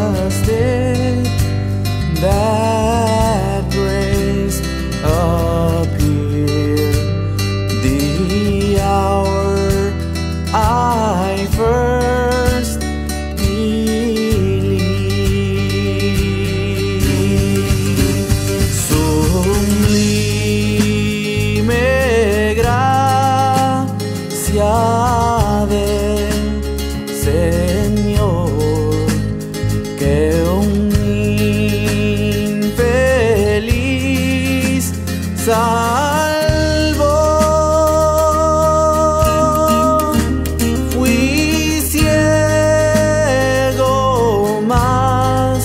just did, that grace appeared. The hour I first believed, sublime gracia del Señor, que un infeliz salvó. Fui ciego, mas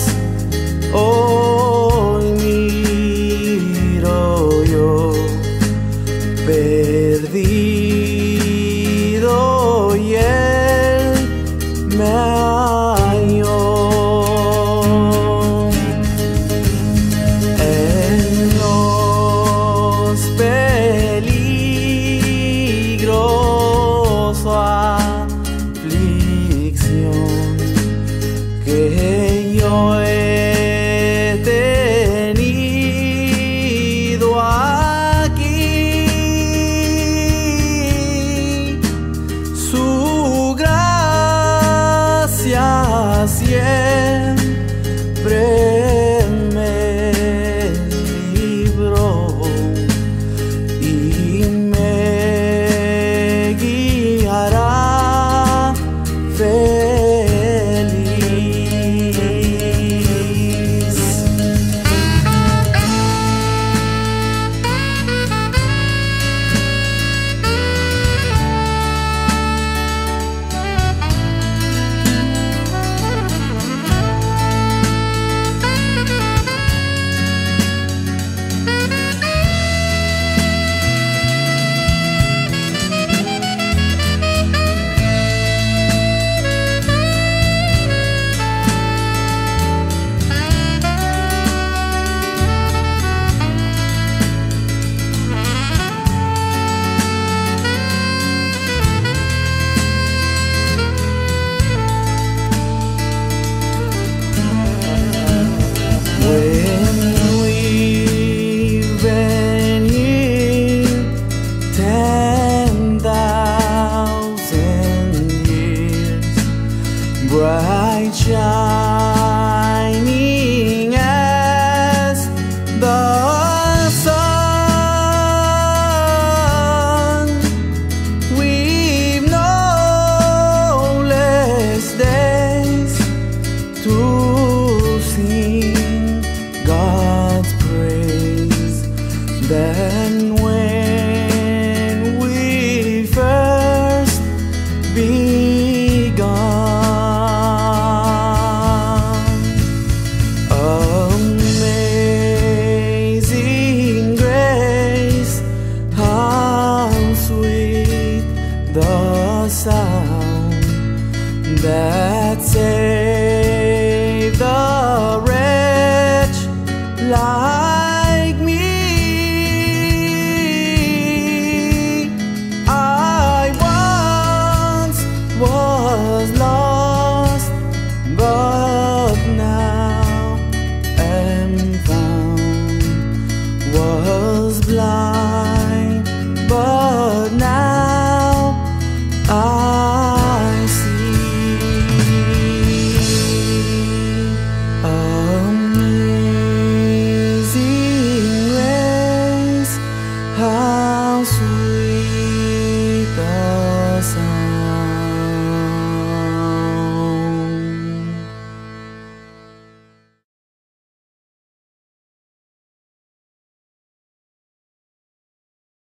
hoy miro yo, perdido, y Él me halló. En los peligros o aflicción que yo he tenido aquí, su gracia siempre me libró y me guiará feliz. When we've been here 10,000 years, bright shining as the sun, we've no less days to sing God's praise than when we first begun. Amazing grace, how sweet the sound that saved